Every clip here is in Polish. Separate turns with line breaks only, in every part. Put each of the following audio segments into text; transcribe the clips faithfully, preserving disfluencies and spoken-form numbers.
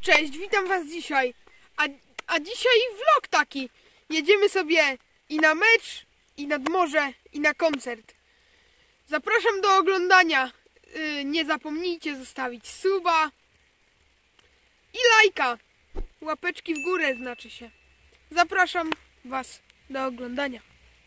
cześć, witam was dzisiaj. A, a dzisiaj vlog taki. Jedziemy sobie i na mecz, i nad morze, i na koncert. Zapraszam do oglądania. Yy, nie zapomnijcie zostawić suba i lajka. Łapeczki w górę znaczy się. Zapraszam was do oglądania.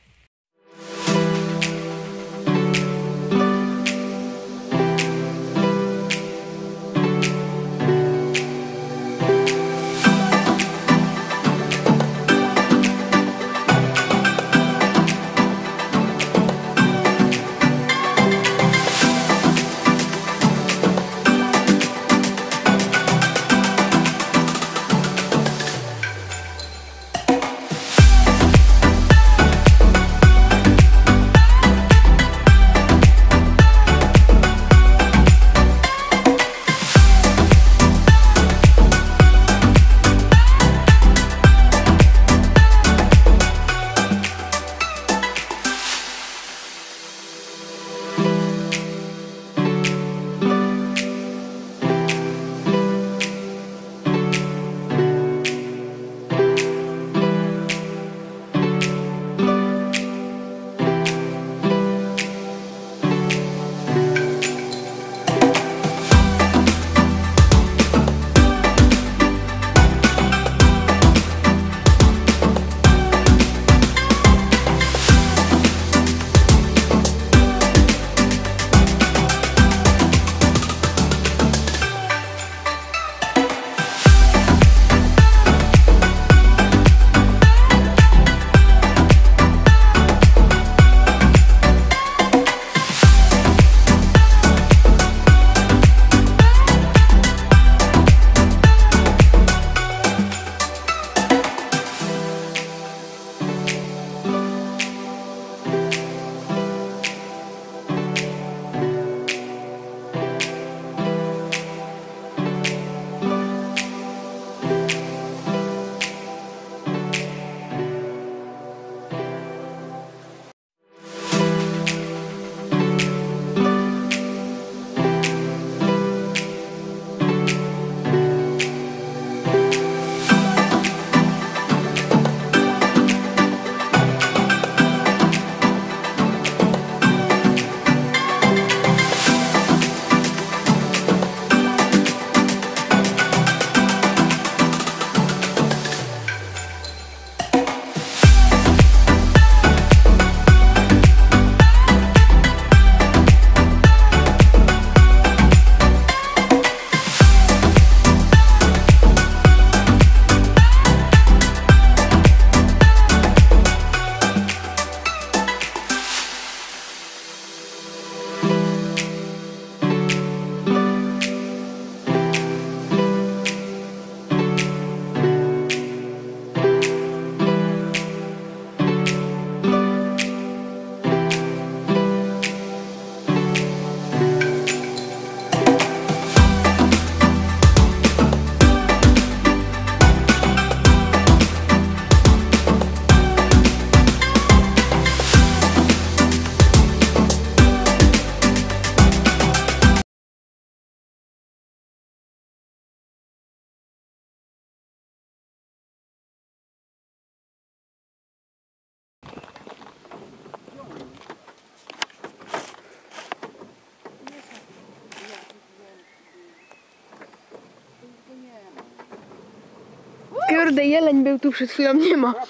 Kurde, jeleń był tu przed chwilą, nie ma.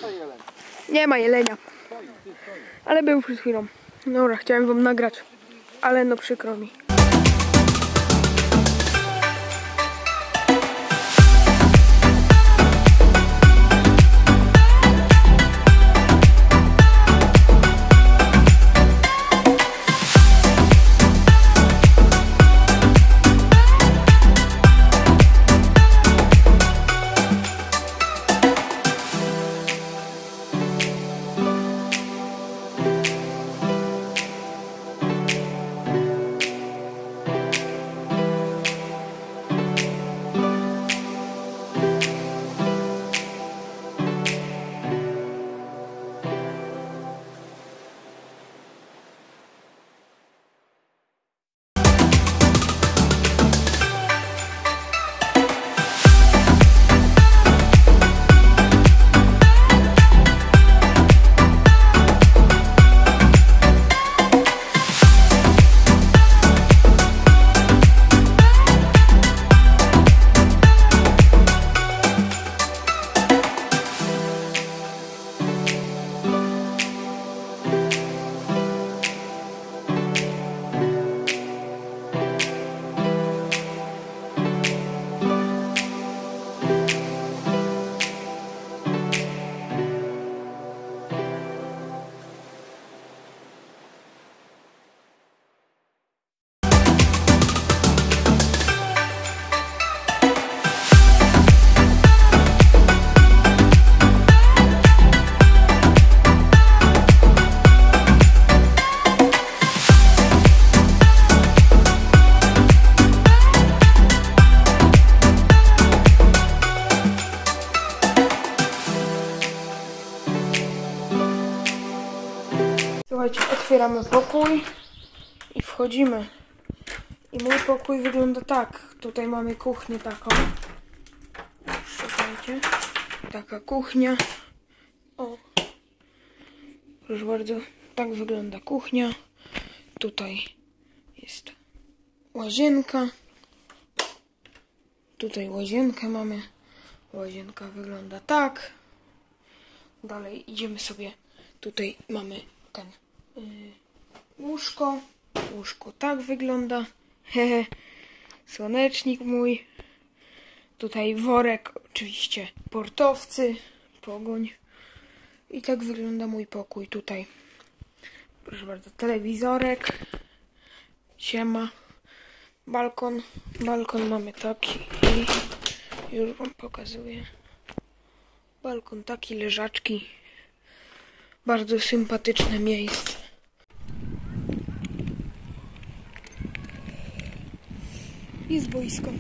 Nie ma jelenia. Ale był przed chwilą. Dobra, chciałem wam nagrać, ale no przykro mi. Słuchajcie, otwieramy pokój i wchodzimy. I mój pokój wygląda tak. Tutaj mamy kuchnię taką. Słuchajcie. Taka kuchnia. O. Proszę bardzo. Tak wygląda kuchnia. Tutaj jest łazienka. Tutaj łazienkę mamy. Łazienka wygląda tak. Dalej idziemy sobie. Tutaj mamy ten yy, łóżko. Łóżko tak wygląda. Hehe. Słonecznik mój. Tutaj worek, oczywiście portowcy, pogoń. I tak wygląda mój pokój tutaj. Proszę bardzo, telewizorek. Siema. Balkon. Balkon mamy taki. I już wam pokazuję. Balkon taki, leżaczki. Bardzo sympatyczne miejsce. Jest boisko.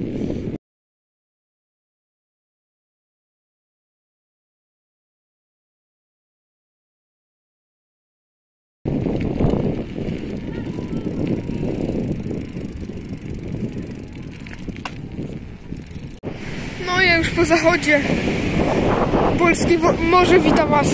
No ja już po zachodzie. Polskie morze wita was.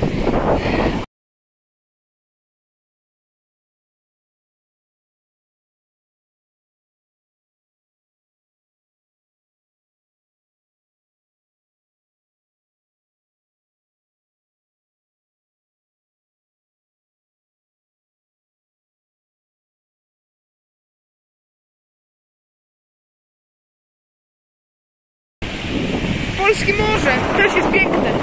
Polskie morze też jest piękne.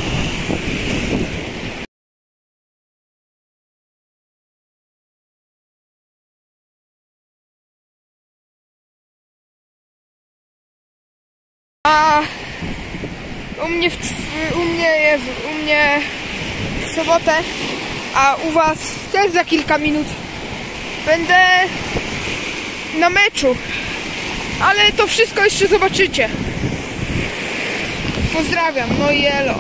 A u mnie, w, u mnie jest, u mnie w sobotę, a u was też za kilka minut będę na meczu. Ale to wszystko jeszcze zobaczycie. Pozdrawiam, no i elo.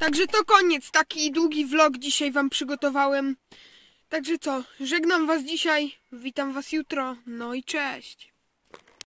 Także to koniec. Taki długi vlog dzisiaj wam przygotowałem. Także co, żegnam was dzisiaj, witam was jutro, no i cześć.